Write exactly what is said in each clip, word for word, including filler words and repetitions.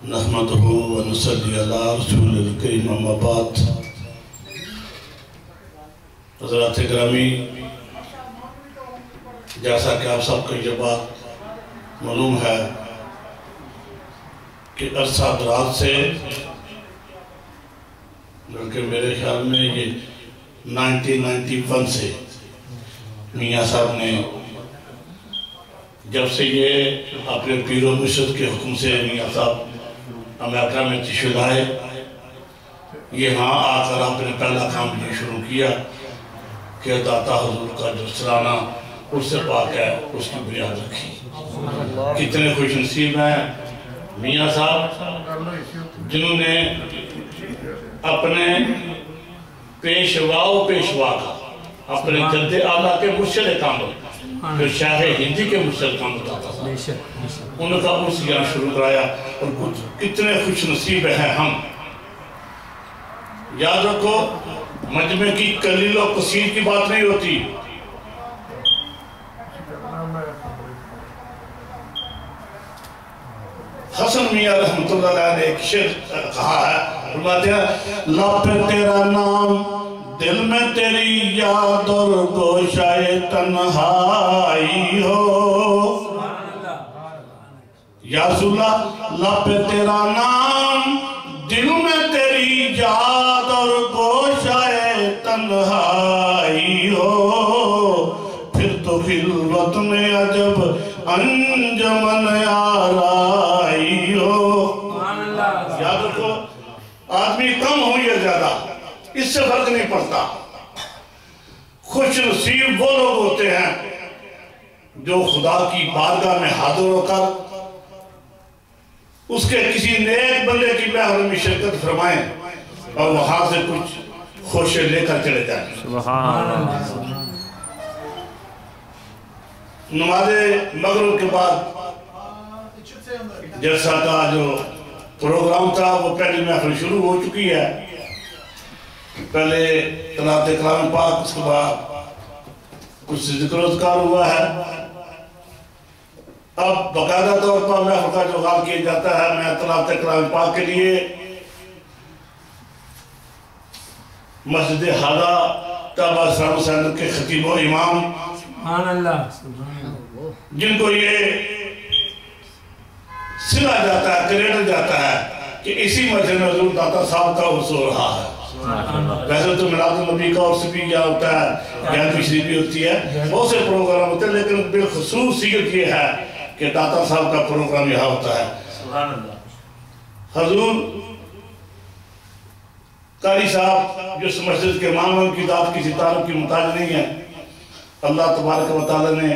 نحمدہ و نصلی علی رسول الکریم اما بعد۔ حضرات گرامی، جیسا کہ آپ سب کو یہ بات معلوم ہے کہ عرصہ دراز سے، بلکہ میرے خیال میں یہ نائنٹین نائنٹی ون سے میاں صاحب نے جب سے یہ اپنے پیر و مرشد کے حکم سے میاں صاحب امریکہ میں تشریف لائے، یہاں آ کر آپ نے پہلا کام یہ شروع کیا کہ داتا حضور کا جو سرانہ اس سے پاک ہے، اس کی بنیاد رکھی۔ کتنے خوش نصیب ہیں میاں صاحب جنہوں نے اپنے پیشوا و پیشوا کا، اپنے جد اعلیٰ کے مرشد کامل، جو شاہ ہندی کے مرشد کامل داتا صاحب، ان کا اس یہاں شروع کرایا۔ اور کتنے خوش نصیب ہیں ہم۔ یاد رکھو، مجمع کی قلیل و کثیر کی بات نہیں ہوتی۔ حسن میاں رحمت اللہ علیہ نے ایک شعر کہا ہے، فرماتے ہیں لب پہ تیرا نام، دل میں تیری یاد اور گوشائے تنہائی ہو۔ یا رسول اللہ، لب پہ تیرا نام، دل میں تیری یاد اور گوشائے تنہائی ہو، پھر تو خلوت میں عجب انجمن آرائی ہو۔ یاد رکھو، آدمی کم ہو یا زیادہ اس سے فرق نہیں پڑتا۔ خوش نصیب وہ لوگ ہوتے ہیں جو خدا کی بارگاہ میں حاضر ہو کر اس کے کسی نیک بندے کی محفل میں شرکت فرمائیں اور وہاں سے کچھ خوشے لے کر چلے جائیں۔ سبحان اللہ۔ نماز مغرب کے بعد جلسہ کا جو پروگرام تھا وہ پہلی محفل شروع ہو چکی ہے۔ پہلے قرأت کلام پاک، اس کے بعد کچھ ذکر و اذکار ہوا ہے۔ اب باقاعدہ طور پر محفل کا جو غال کیا جاتا ہے، میں قرأت کلام پاک کے لیے مسجد حاضہ طلبہ اسلام سینٹر کے خطیب و امام جن کو یہ سلا جاتا ہے، کریڈٹ جاتا ہے کہ اسی مسجد میں حضور داتا صاحب کا عرس ہو رہا ہے۔ ویسے تو میلاد النبی کا عرس بھی کیا ہوتا ہے، گیان تشریف بھی ہوتی ہے، بہت سے پروگرام ہوتے ہیں، لیکن بالخصوص صیغت یہ ہے کہ داتا صاحب کا پروگرام یہاں ہوتا ہے۔ حضور قاری صاحب جو اس مسجد کے مانون کی ذات کسی تعلق کی محتاج نہیں ہے، اللہ تبارک و تعالی نے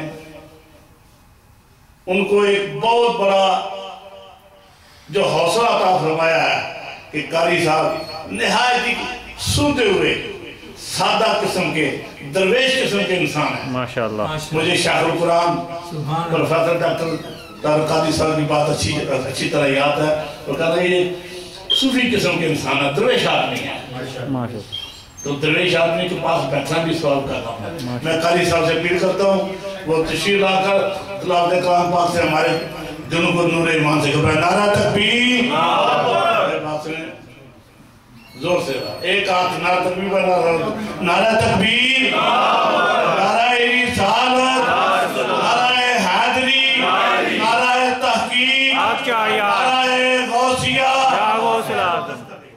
ان کو ایک بہت بڑا جو حوصلہ عطا فرمایا ہے کہ قاری صاحب نہایت ہی سنتے ہوئے سادہ قسم کے درویش قسم کے انسان ہیں۔ ماشاءاللہ۔ مجھے شاہ القرآن پروفیسر ڈاکٹر طارق قادری صاحب کی بات اچھی اچھی طرح یاد ہے، وہ کہہ رہے ہیں یہ صوفی قسم کے انسان ہے، درویش آدمی ہے۔ تو درویش آدمی کے پاس بیٹھنا بھی ثواب کا کام ہے۔ میں قاری صاحب سے اپیل کرتا ہوں وہ تشریف لا کر تلاوت کلام پاک سے ہمارے دلوں کو نور ایمان سے گھبرائے۔ نعرہ تکبیر، زور سے ایک ہاتھ نعرہ تکبیر بنا، نعرہ تکبیر، نعرہ رسالت، نعرہ حیدری، نعرہ تحقیق، نعرہ غوثیہ۔